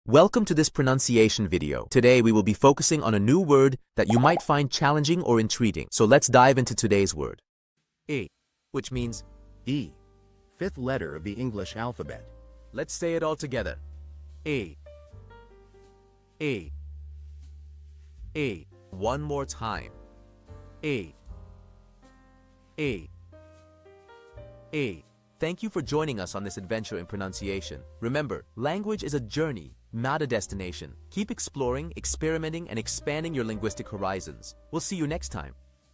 Welcome to this pronunciation video. Today we will be focusing on a new word that you might find challenging or intriguing. So let's dive into today's word. E, Which means, E, fifth letter of the English alphabet. let's say it all together. E, E, E, One more time. E, E, E. Thank you for joining us on this adventure in pronunciation. Remember, language is a journey, not a destination. Keep exploring, experimenting, and expanding your linguistic horizons. We'll see you next time.